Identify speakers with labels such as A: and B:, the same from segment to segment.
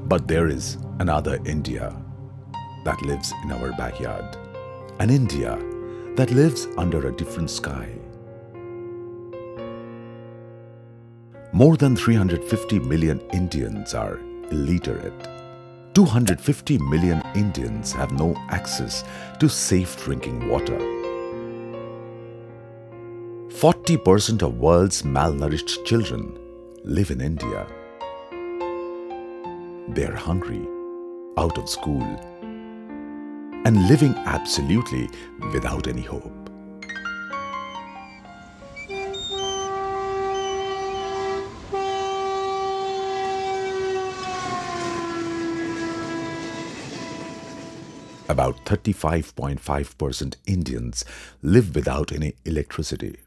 A: But there is another India that lives in our backyard. An India that lives under a different sky. More than 350 million Indians are illiterate. 250 million Indians have no access to safe drinking water. 40% of world's malnourished children live in India. They are hungry, out of school, and living absolutely without any hope. About 35.5% Indians live without any electricity.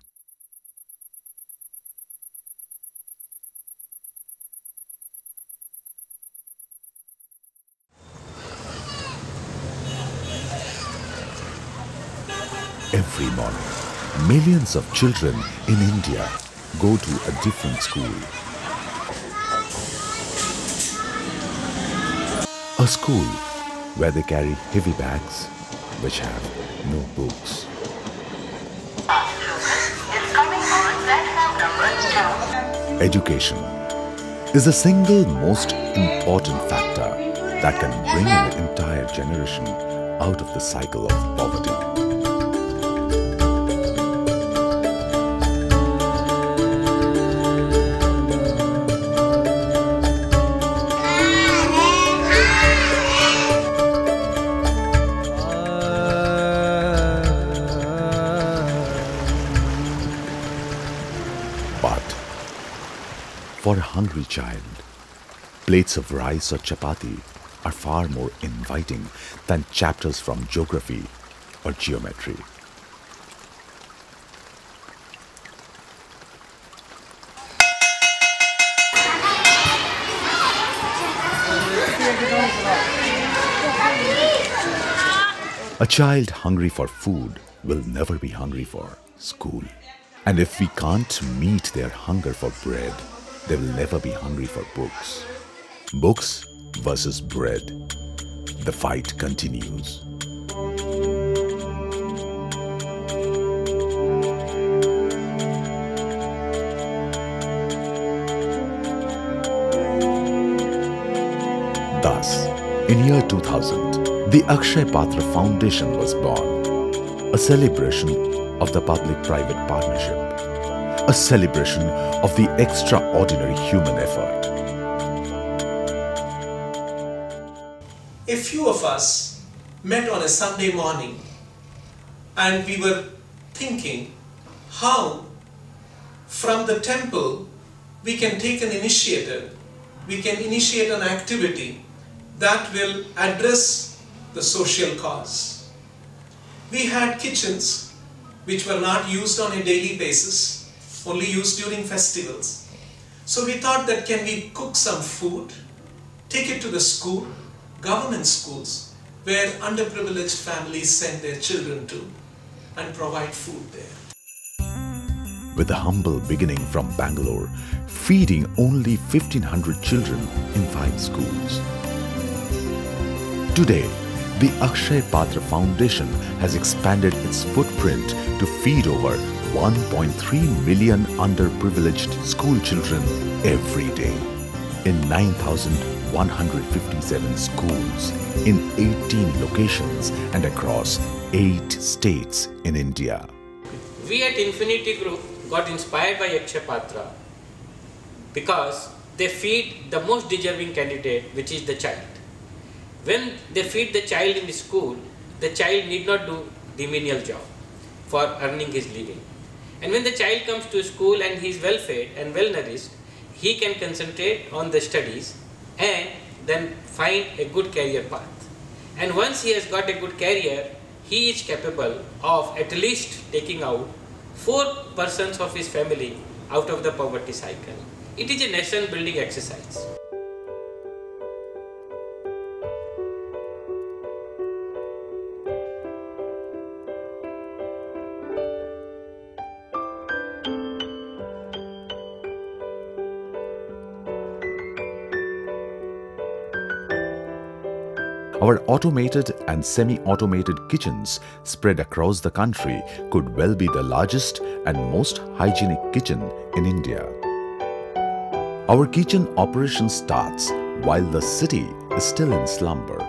A: Every morning, millions of children in India go to a different school. A school where they carry heavy bags which have no books. Education is the single most important factor that can bring an entire generation out of the cycle of poverty. But for a hungry child, plates of rice or chapati are far more inviting than chapters from geography or geometry. A child hungry for food will never be hungry for school. And if we can't meet their hunger for bread, they will never be hungry for books. Books versus bread. The fight continues. Thus, in year 2000, the Akshay Patra Foundation was born, a celebration of the public-private partnership, a celebration of the extraordinary human effort.
B: A few of us met on a Sunday morning and we were thinking how from the temple we can take an initiative, we can initiate an activity that will address the social cause. We had kitchens which were not used on a daily basis, only used during festivals. So we thought that can we cook some food, take it to the school, government schools, where underprivileged families send their children to, and provide food there.
A: With a humble beginning from Bangalore, feeding only 1,500 children in 5 schools. Today, the Akshay Patra Foundation has expanded its footprint to feed over 1.3 million underprivileged school children every day in 9,157 schools in 18 locations and across 8 states in India.
C: We at Infinity Group got inspired by Akshay Patra because they feed the most deserving candidate, which is the child. When they feed the child in the school, the child need not do the menial job for earning his living. And when the child comes to school and he is well fed and well nourished, he can concentrate on the studies and then find a good career path. And once he has got a good career, he is capable of at least taking out 4 persons of his family out of the poverty cycle. It is a nation building exercise.
A: Our automated and semi-automated kitchens spread across the country could well be the largest and most hygienic kitchen in India. Our kitchen operation starts while the city is still in slumber.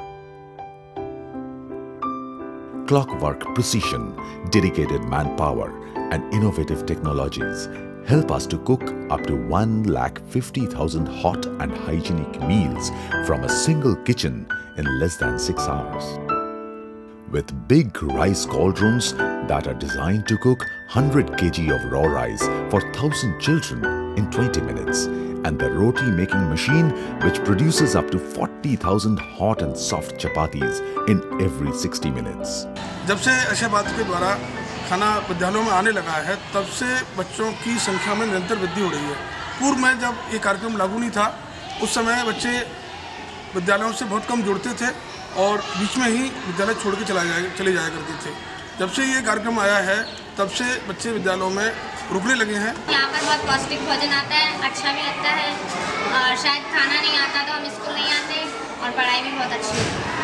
A: Clockwork precision, dedicated manpower and innovative technologies help us to cook up to 150,000 hot and hygienic meals from a single kitchen in less than 6 hours. With big rice cauldrons that are designed to cook 100 kg of raw rice for 1,000 children in 20 minutes, and the roti making machine which produces up to 40,000 hot and soft chapatis in every 60 minutes.
D: जब से अक्षय पात्र के द्वारा खाना विद्यालयों में आने लगा है, तब से बच्चों की संख्या में निरंतर वृद्धि हो रही है। पूर्व में जब ये कार्यक्रम लागू नहीं था, उस समय बच्चे विद्यालयों से बहुत कम जुड़ते थे और बीच में ही विद्यालय छोड़ के चले जाया करते थे। जब से ये कार्यक्रम आया है, तब से बच्चे विद्यालयों में रुकने लगे हैं।
E: यहाँ पर बहुत पौष्टिक भोजन आता है, अच्छा भी लगता है और शायद खाना नहीं आता तो हम स्कूल नहीं आते और पढ़ाई भी बहुत अच्छी होती है।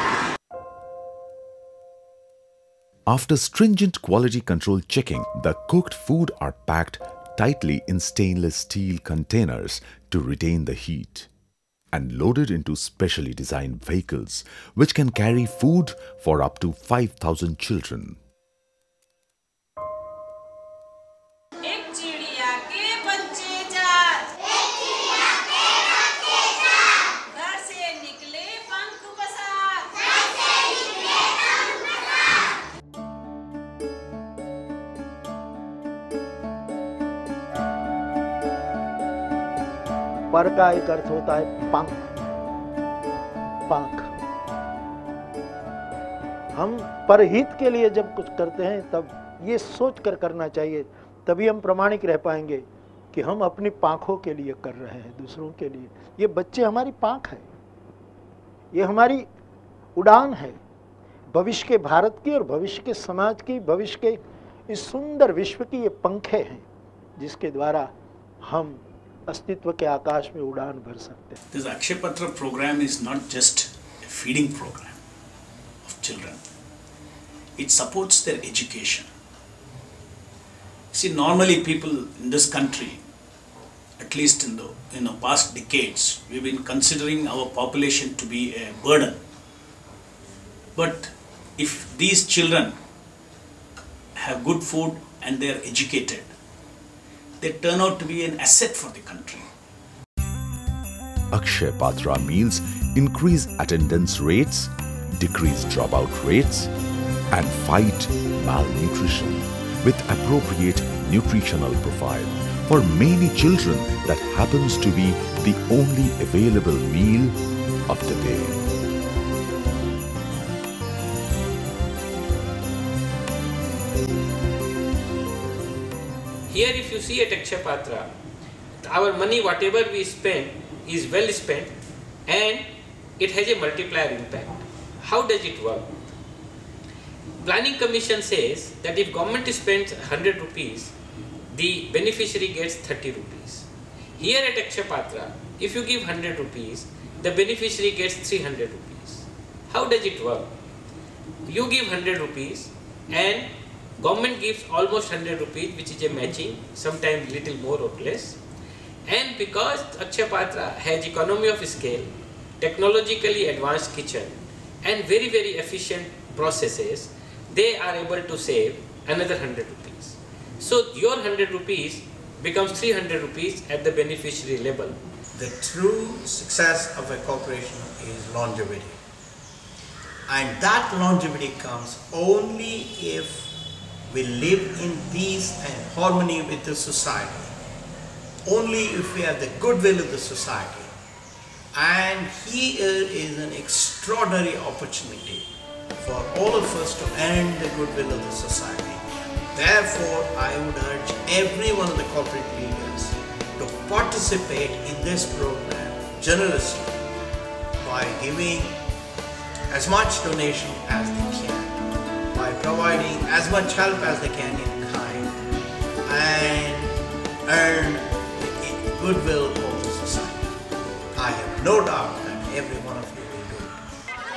A: After stringent quality control checking, the cooked food are packed tightly in stainless steel containers to retain the heat and loaded into specially designed vehicles which can carry food for up to 5,000 children.
F: पर का एक अर्थ होता है पंख, पंख। हम परहित के लिए जब कुछ करते हैं तब ये सोच कर करना चाहिए, तभी हम प्रामाणिक रह पाएंगे कि हम अपनी पाँखों के लिए कर रहे हैं, दूसरों के लिए। ये बच्चे हमारी पाँख है, ये हमारी उड़ान है भविष्य के भारत की और भविष्य के समाज की, भविष्य के इस सुंदर विश्व की। ये पंखे हैं जिसके द्वारा हम अस्तित्व के आकाश में उड़ान भर सकते हैं।
G: This Akshay Patra program is not just a feeding program of children. It supports their education. See, normally people in this country, at least in the past decades, we've been considering our population to be a burden. But if these children have good food and they are educated, they turn out to be an asset for the country.
A: Akshay Patra meals increase attendance rates, decrease dropout rates, and fight malnutrition with appropriate nutritional profile for many children that happens to be the only available meal of the day.
C: Here if you see at Akshay Patra, our money whatever we spend is well spent and it has a multiplier impact. How does it work? Planning Commission says that if government spends 100 rupees, the beneficiary gets 30 rupees. Here at Akshay Patra, if you give 100 rupees, the beneficiary gets 300 rupees. How does it work? You give 100 rupees and government gives almost 100 rupees, which is a matching, sometimes little more or less. And because Akshay Patra has economy of scale, technologically advanced kitchen and very efficient processes, they are able to save another 100 rupees. So your 100 rupees becomes 300 rupees at the beneficiary level.
H: The true success of a corporation is longevity. And that longevity comes only if we live in peace and harmony with the society. Only if we have the goodwill of the society. And here is an extraordinary opportunity for all of us to earn the goodwill of the society. Therefore, I would urge every one of the corporate leaders to participate in this program generously by giving as much donation as they can, by providing as much help as they can in kind, and earn the goodwill of the society. I have no doubt that every one of you will do it.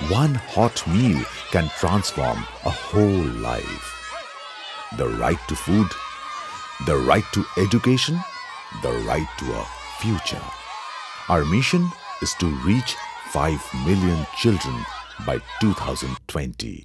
A: One hot meal can transform a whole life. The right to food, the right to education, the right to a future. Our mission is to reach 5 million children by 2020.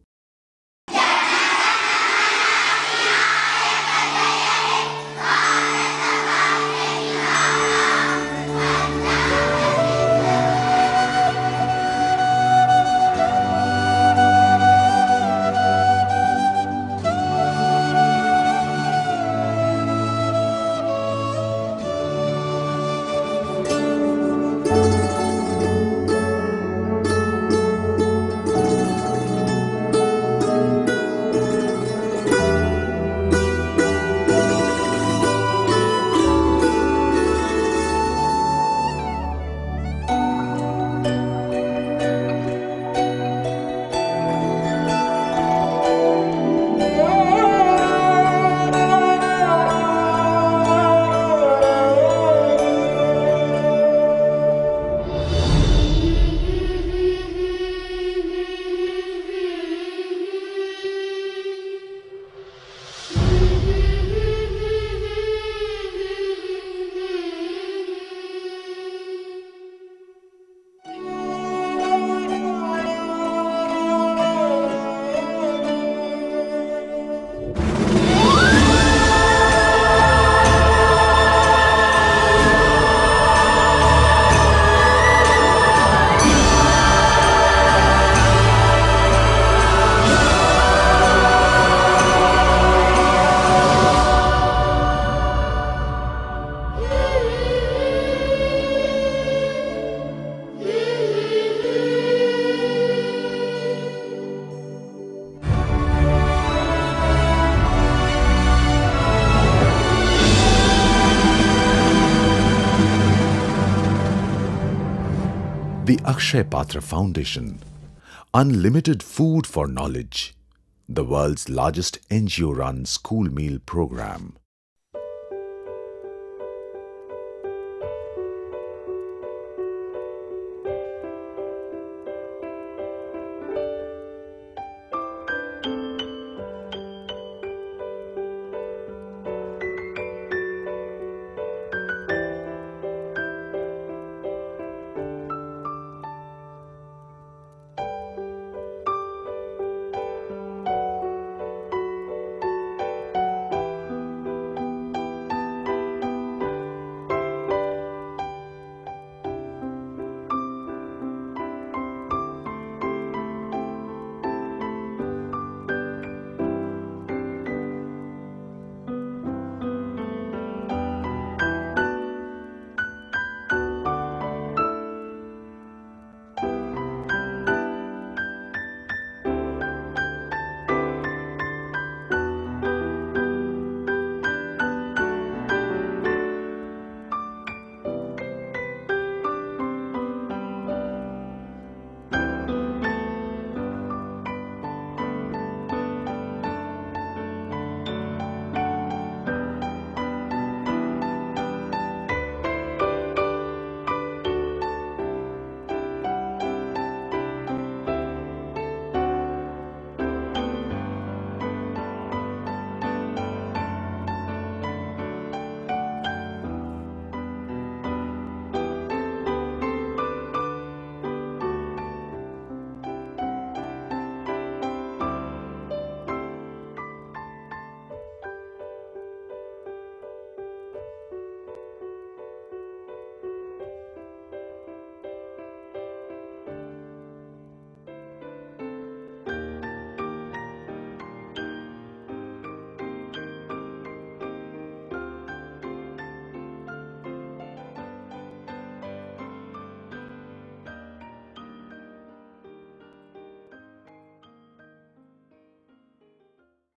A: The Akshay Patra Foundation, Unlimited Food for Knowledge, the world's largest NGO-run school meal program.